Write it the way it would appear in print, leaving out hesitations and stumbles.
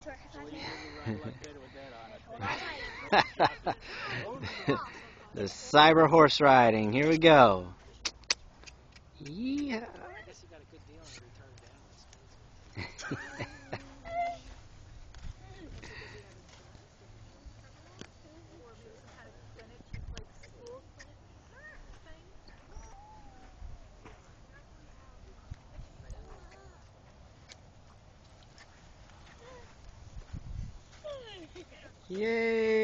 The cyber horse riding. Here we go. Yeah. Yay.